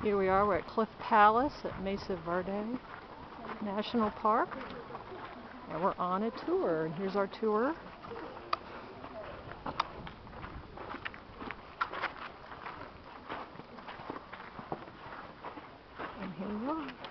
Here we are, we're at Cliff Palace at Mesa Verde National Park, and we're on a tour, and here's our tour. And here we are.